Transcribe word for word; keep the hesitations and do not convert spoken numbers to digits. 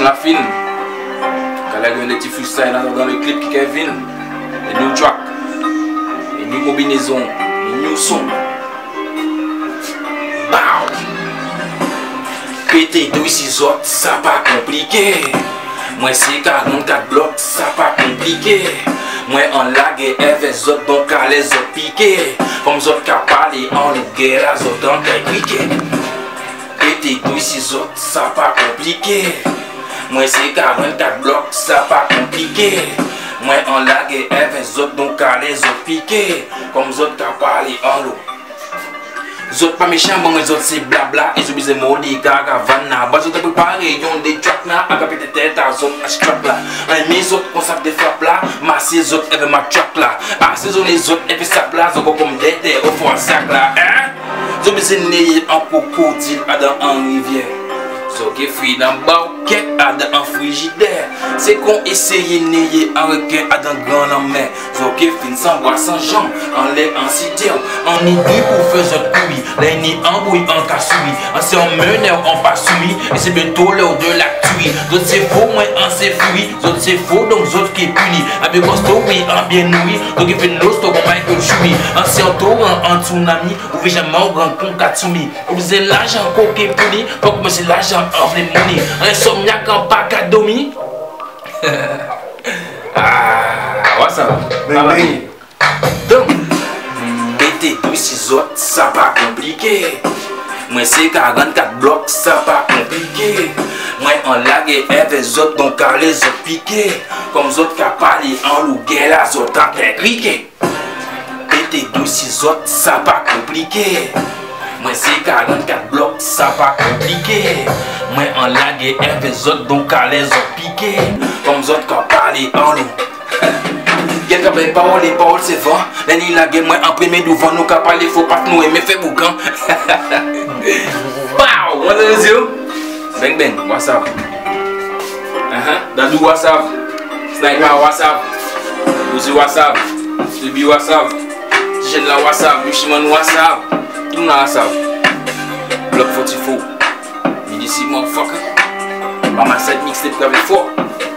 Madame la fine. Quand elle a des petits freestyles dans le clip qui Kevin. Les new track. Les new combinaisons. Les new sons. Bow. Pété deux six autres, ça pas compliqué. Moi c'est quarante-quatre blocs, ça pas compliqué. Moi en lague avec les autres, donc à les autres piquer. Comme les autres qui parlent en le guerre, les autres dans les piquer. Pété deux six autres, ça pas compliqué. Moi c'est quarante-quatre blocs, ça pas compliqué. Moi en lague avec les autres, donc à les autres piquer. Comme les autres qui parlent en l'eau. Les autres pas méchants, bon les autres c'est blabla. Ils ont besoin de maudits, gaga, vanna. Bah, les autres préparés, ils ont des tracks là. À capter tête, les autres à strap là. Les autres consacrent des frappes là. Masser les autres avec ma track là. Ah, ces autres les autres, et puis ça place, ils ont comme des terres au fond un sac là. Hein? Ils ont besoin de naître en crocodile à dans en rivière. So qui frit dans bauquet à dans en frigidaire. C'est qu'on essaye de naître en requin à dans grand en mer. So qui fin sans bois sans jambes, en lait en cidière. On est deux pour faire notre couille. Là il est en bouille en cassouille. On s'est en meneur en pas soumis. Et c'est bientôt l'heure de la tuile. D'autres c'est faux, moi en c'est fouille. D'autres c'est faux, donc d'autres qui est puni. Avec costaud, oui, en bien nourri. Donc il fait nos stocks comme Michael Choui. En c'est en torrent, en tsunami. Ou fait jamais en grand con Katsumi. Ou vous avez l'argent coquet puni. Donc moi c'est l'argent of the money. Insomniaque en pacadomi. Ah, ouais ça. Donc, pété deux six autres, ça pas compliqué. Moi c'est quarante-quatre blocs, ça pas compliqué. Moi en lague avec les autres, donc à les autres piquer. Comme les autres qui parlent en loup, guerre, les autres en criquet. Pété deux six autres, ça pas compliqué. Moi c'est quarante-quatre blocs, ça pas compliqué. Moi en lague avec les autres, donc à les autres piquer. Comme les autres qui parlent en loup. Quelqu'un qui parole, les paroles c'est vent. L'année la guerre, moi en premier devant nous, qui parle, faut pas nous aimer, fait boucan. Pow! On a les yeux. Bang bang, WhatsApp. Uh-huh. Dadou WhatsApp. Sniper WhatsApp. Uzi WhatsApp. Libi WhatsApp. Jeune la WhatsApp. Michiman WhatsApp. Tout le monde WhatsApp. Block quarante-quatre. Midi si motherfucker. Mama set mixtape avec fort.